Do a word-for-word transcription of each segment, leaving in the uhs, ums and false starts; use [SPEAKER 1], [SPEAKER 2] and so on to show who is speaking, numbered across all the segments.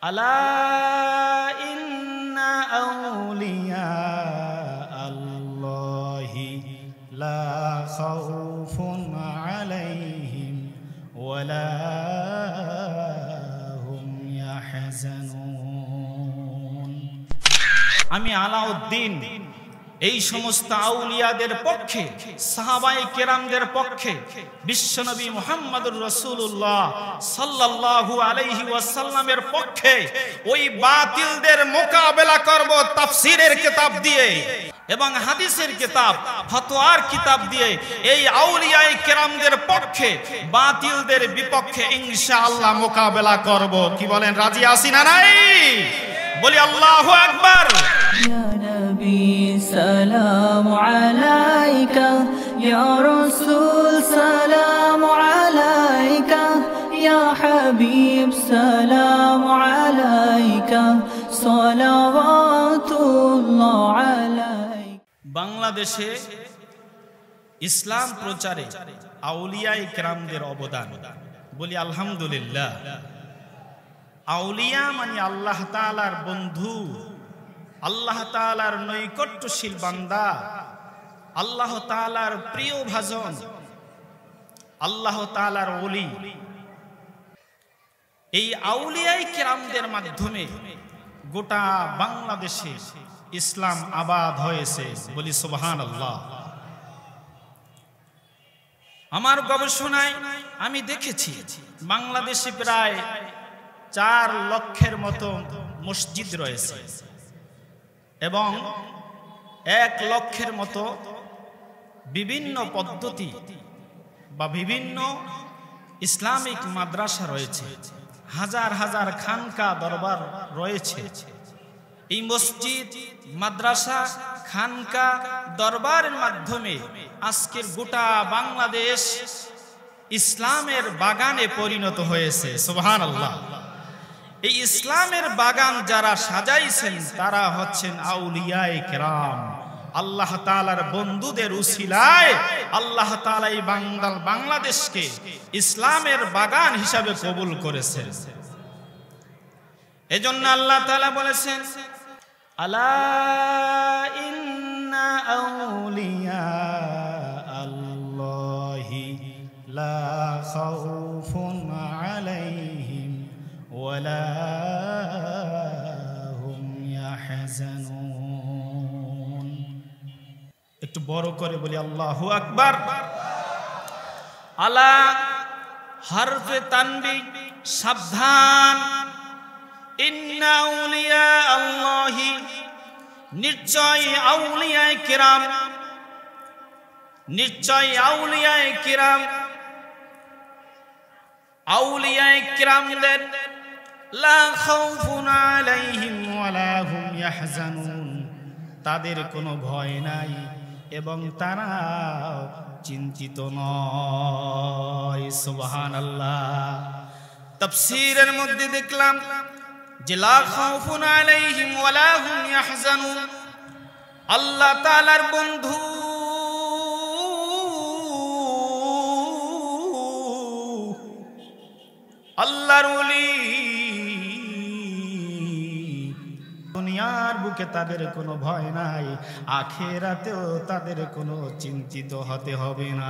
[SPEAKER 1] আলা ইন্না আউলিয়া আল্লাহি লা খাউফুন আলাইহিম ওয়ালা হুম ইয়াহজানুন। আমি আলাউদ্দিন এই সমস্ত আউলিয়াদের পক্ষে, সাহাবায়ে কেরামদের পক্ষে, বিশ্বনবী মুহাম্মদুর রাসূলুল্লাহ সাল্লাল্লাহু আলাইহি ওয়াসাল্লামের পক্ষে ওই বাতিলদের মোকাবেলা করব তাফসীরের কিতাব দিয়ে এবং হাদিসের কিতাব, ফতোয়ার কিতাব দিয়ে। এই আউলিয়ায়ে কেরামদের পক্ষে, বাতিলদের বিপক্ষে ইনশাআল্লাহ মোকাবেলা করব। কি বলেন, রাজি আছি না নাই? বলি আল্লাহু আকবার।
[SPEAKER 2] سلام عليك يا رسول سلام عليك يا حبيب سلام عليك صلوات الله عليك।
[SPEAKER 1] বাংলাদেশে ইসলাম প্রচারে আউলিয়ায়ে কেরামদের অবদান, বলি আলহামদুলিল্লাহ। আউলিয়া মানে আল্লাহ তাআলার বন্ধু, আল্লাহ তাআলার নৈকট্যশীল বান্দা, আল্লাহ তাআলার প্রিয় ভাজন, আল্লাহ তাআলার ওলি। এই আউলিয়ায়ে কেরামদের মাধ্যমে গোটা বাংলাদেশে ইসলাম আবাদ হয়েছে, বলি সুবহানাল্লাহ। আমার গবেষণায় আমি দেখেছি বাংলাদেশে প্রায় চার লক্ষের মতো মসজিদ রয়েছে এবং এক লক্ষের মতো বিভিন্ন পদ্ধতি বা বিভিন্ন ইসলামিক মাদ্রাসা রয়েছে, হাজার হাজার খানকা দরবার রয়েছে। এই মসজিদ, মাদ্রাসা, খানকা দরবারের মাধ্যমে আজকের গোটা বাংলাদেশ ইসলামের বাগানে পরিণত হয়েছে। সুবহানাল্লাহ। এই ইসলামের বাগান যারা সাজাইছেন তারা হচ্ছেন আউলিয়ায়ে কেরাম। আল্লাহ তাআলার বন্ধুদের উসিলায় আল্লাহ তাআলা এই বাংলাল বাংলাদেশকে ইসলামের বাগান হিসাবে কবুল করেছেন। এজন্য আল্লাহ তাআলা বলেছেন, আলা ইন্না আউলিয়া আল্লাহি লা খাউফুন আলাইহিম ওয়ালা হুম ইয়াহজানুন। একটু বড় করে বলি আল্লাহু আকবার। আলা হরফে তানবীহ, সাবধান। ইন্না আউলিয়া আল্লাহি, নিশ্চয় আউলিয়ায়ে কিরাম, নিশ্চয় আউলিয়ায়ে কিরাম। আউলিয়ায়ে কিরামদের লা খাউফুন আলাইহিম ওয়ালা হুম ইয়াহজানুন, তাদের কোনো ভয় নাই এবং তারা চিন্তিত নয়। সুবহানাল্লাহ। তাফসীরের মধ্যে দেখলাম যে লা খাউফুন আলাইহিম ওয়ালা হুম ইয়াহজানুন, আল্লাহ তাআলার বন্ধু, আল্লাহর ওলি, দুনিয়ার বুকে তাদের কোনো ভয় নাই, আখিরাতেও তাদের কোনো চিন্তিত হতে হবে না।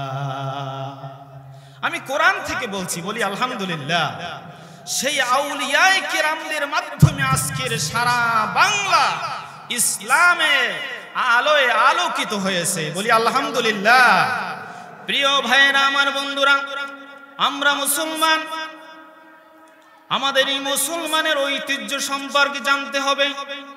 [SPEAKER 1] আমি কোরআন থেকে বলছি, বলি আলহামদুলিল্লাহ। সেই আউলিয়ায়ে কিরামদের মাধ্যমে আজকের সারা বাংলা ইসলামে আলোয় আলোকিত হয়েছে, বলি আলহামদুলিল্লাহ। প্রিয় ভাইয়েরা, আমার বন্ধুরা, আমরা মুসলমান, আমাদের এই মুসলমানের ঐতিহ্য সম্পর্কে জানতে হবে।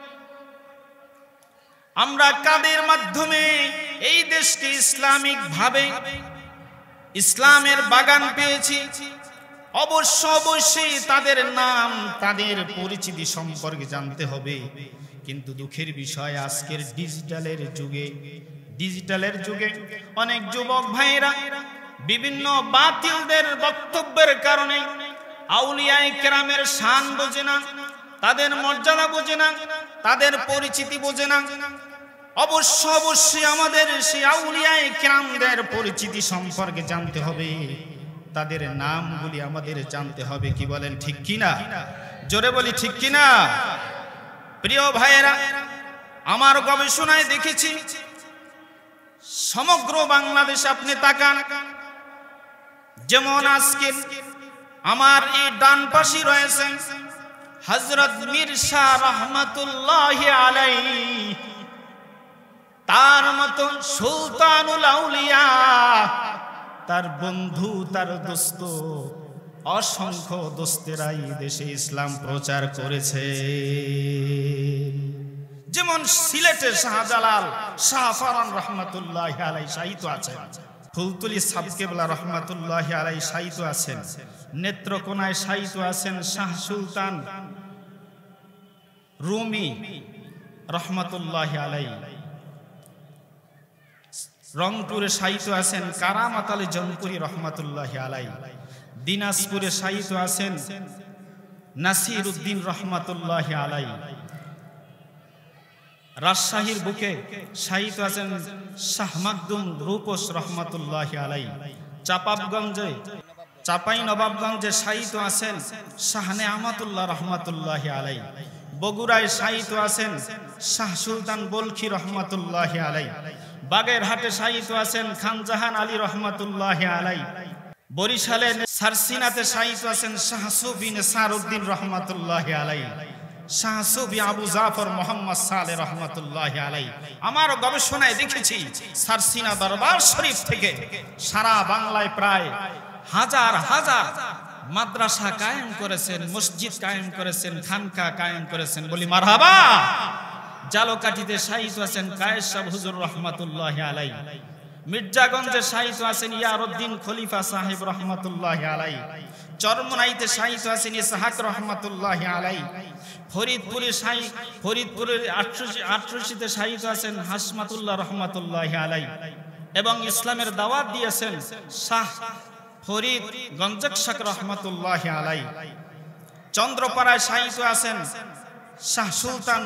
[SPEAKER 1] আমরা কাদের মাধ্যমে এই দেশকে ইসলামিক ভাবে ইসলামের বাগান পেয়েছি, অবশ্য অবশ্যই তাদের নাম, তাদের পরিচিতি সম্পর্কে জানতে হবে। কিন্তু দুঃখের বিষয়, আজকের ডিজিটালের যুগে ডিজিটালের যুগে অনেক যুবক ভাইরা বিভিন্ন বাতিলদের বক্তব্যের কারণে আউলিয়ায়ে কেরামের শান বোঝে না, তাদের মর্যাদা বোঝে না, তাদের পরিচিতি বোঝে না। অবশ্য অবশ্যই আমাদের সেই আউলিয়ায়ে কেরামদের পরিচিতি সম্পর্কে জানতে হবে, তাদের নামগুলি আমাদের জানতে হবে। কি বলেন, ঠিক কিনা? জোরে বলি ঠিক কিনা? প্রিয় ভাইয়েরা, আমার গবেষণায় দেখেছি সমগ্র বাংলাদেশ আপনি তাকান, যেমন আজকে আমার এই ডান পাশে রয়েছে হযরত মীর শাহ রহমাতুল্লাহি আলাইহি, তার মতো সুলতানুল আউলিয়া, তার বন্ধু, তার দোস্ত, অসংখ্য দোস্তেরাই দেশে ইসলাম প্রচার করেছে। যেমন সিলেটের শাহজালাল শাহ ফরান রহমাতুল্লাহি আলাইহি শাহিদ আছেন, ফুলতুলি সাবকেবলা রহমাতুল্লাহি আলাইহি শাহিদ আছেন, নেত্রকোনায় শাহিদ আছেন শাহ সুলতান রুমি রহমাতুল্লাহি আলাইহি, রংপুরে শাহিদ আছেন কারামাত আলী জনপুরি রহমাতুল্লাহি আলাইহি, দিনাজপুরে শাহিদ আছেন নাসির উদ্দিন রহমাতুল্লাহি আলাইহি, রাজশাহীর বুকে শাহিদ আছেন শাহ মাকদুম রূপস রহমাতুল্লাহি আলাইহি, চাপাবগঞ্জে চাপাই নবাবগঞ্জে শাহিদ আছেন শাহ নেয়ামতুল্লাহ রহমাতুল্লাহি আলাইহি, বগুড়ায় শাহিদ আছেন শাহ সুলতান বলখি রহমাতুল্লাহি আলাইহি, বাগেরহাটে শাহিদ আছেন খানজাহান আলী রহমাতুল্লাহি আলাইহি, বরিশালে সারসিনাতে শাহিদ আছেন শাহ সুফি নেসার উদ্দিন রহমাতুল্লাহি আলাইহি, শাহ সুফি আবু জাফর মোহাম্মদ সালেহ রহমাতুল্লাহি আলাইহি। আমার গবেষণায় দেখেছি সারসিনা দরবার শরীফ থেকে সারা বাংলায় প্রায় হাজার হাজার মাদ্রাসা কায়েম করেছেন, মসজিদ কায়েম করেছেন, খানকা কায়েম করেছেন, বলি মারহাবা। জালকাঠিতে শাহিদ আছেন কায়েস শাহ হুজুর রহমাতুল্লাহি আলাইহি, মির্জাগঞ্জে শাহিদ আছেন ইয়ারউদ্দিন খলিফা সাহেব রহমাতুল্লাহি আলাইহি, চরমনাইতে শাহিদ আছেন ইসহাক রহমাতুল্লাহি আলাইহি, ফরিদপুরে শাহিদ ফরিদপুরের আটষট্টিতে শাহিদ আছেন হাসমাতুল্লাহ রহমাতুল্লাহি আলাইহি, এবং ইসলামের দাওয়াত দিয়েছেন শাহ ফরিদ গঞ্জক রহমাতুল্লাহি আলাইহি, চন্দ্রপাড়ায় শাহিদ আছেন শাহ সুলতান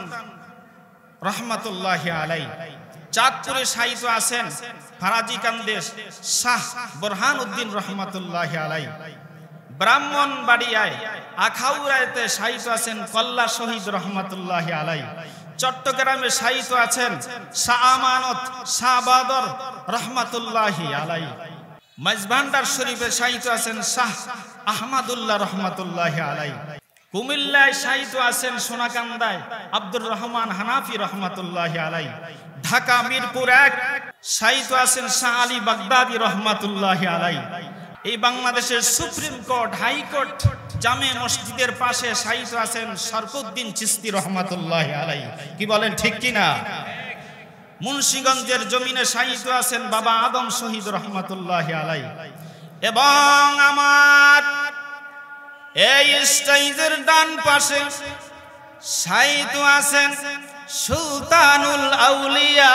[SPEAKER 1] রহমাতুল্লাহি আলাইহি, চাঁদপুরে শাহিদ আছেন ফারাজিকান্দে শাহ বোরহান উদ্দিন রহমাতুল্লাহি আলাইহি, ব্রাহ্মণবাড়িয়ায় আখাউড়াতে শাহিদ আছেন কল্লা শহীদ রহমাতুল্লাহি আলাইহি, চট্টগ্রামে শাহিদ আছেন শাহ আমানত শাহ বাদর রহমাতুল্লাহি আলাইহি, মাঝভান্ডার শরীফে শাহিদ আছেন শাহ আহমদুল্লাহ রহমাতুল্লাহি আলাইহি, কুমিল্লায় শাহিদ আছেন সোনাকান্দায় আব্দুর রহমান হানাফি রহমাতুল্লাহি আলাইহি, ঢাকা মিরপুর এক শাহিদ আছেন শাহ আলী বাগদাদি রহমাতুল্লাহি আলাইহি। এই বাংলাদেশের সুপ্রিম কোর্ট, হাইকোর্ট, জামে মসজিদের পাশে শাহিদ আছেন শরফুদ্দিন চিশতি রহমাতুল্লাহি আলাইহি। কি বলেন ঠিক কিনা? মুন্সিগঞ্জের জমিনে শাহিদ আছেন বাবা আদম শহীদ রহমাতুল্লাহি আলাইহি। এবং আমার এই স্টেজের ডান পাশে শাহিদ আছেন সুলতানুল আউলিয়া,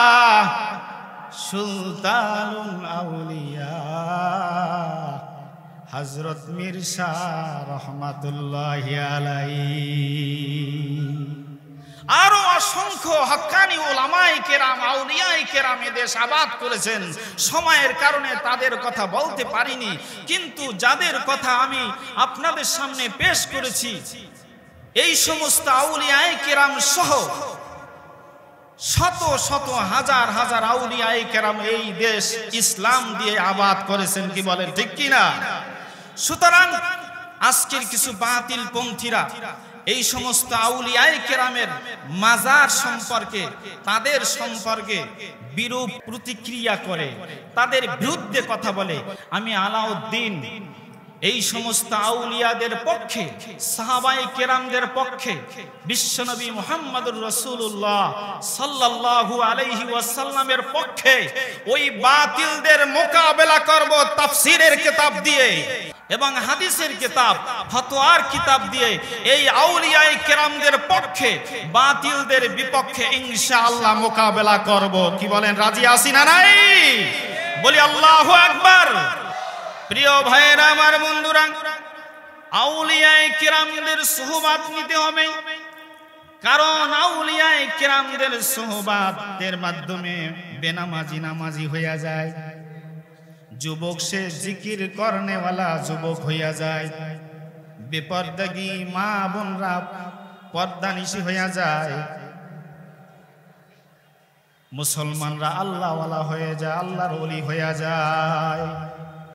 [SPEAKER 1] সুলতানুল আউলিয়া হযরত মীর শাহ রহমাতুল্লাহি আলাইহি। আরো অসংখ্য হক্কানি উলামায়ে কেরাম, আউলিয়ায়ে কেরাম দেশ আবাদ করেছেন। সময়ের কারণে তাদের কথা বলতে পারিনি, কিন্তু যাদের কথা আমি আপনাদের সামনে পেশ করেছি, এই সমস্ত আউলিয়ায়ে কেরাম সহ শত শত হাজার হাজার আউলিয়ায়ে কেরাম এই দেশ ইসলাম দিয়ে আবাদ করেছেন। কি বলেন ঠিক কিনা? সুতরাং আজকের কিছু বাতিল পন্থীরা এই সমস্ত আউলিয়ায়ে কেরামের মাজার সম্পর্কে, তাদের সম্পর্কে বিরূপ প্রতিক্রিয়া করে, তাদের বিরুদ্ধে কথা বলে। আমি আলাউদ্দিন এই সমস্ত আউলিয়াদের পক্ষে, সাহাবায়ে কেরামদের পক্ষে, বিশ্বনবী মুহাম্মদুর রাসূলুল্লাহ সাল্লাল্লাহু আলাইহি ওয়াসাল্লামের পক্ষে ওই বাতিলদের মোকাবেলা করব তাফসীরের কিতাব দিয়ে এবং হাদিসের কিতাব, ফতোয়ার কিতাব দিয়ে। এই আউলিয়ায়ে কেরামদের পক্ষে, বাতিলদের বিপক্ষে ইনশাআল্লাহ মোকাবেলা করব। কি বলেন, রাজি আছি না নাই? বলি আল্লাহু আকবার। প্রিয় ভাইয়েরা, আমার বন্ধুরা, আউলিয়ায়ে কেরামদের সুহবাত নিতে হবে, কারণ আউলিয়ায়ে কেরামদের সুহবাতের মাধ্যমে বেনামাজি নামাজি হইয়া যায়, যুবক সে জিকির করনেওয়ালা যুবক হইয়া যায়, বেপরদাগি মা বোনরা পর্দানিশী হয়ে যায়, মুসলমানরা আল্লাহওয়ালা হয়ে যায়, আল্লাহর ওলি হয়ে যায়।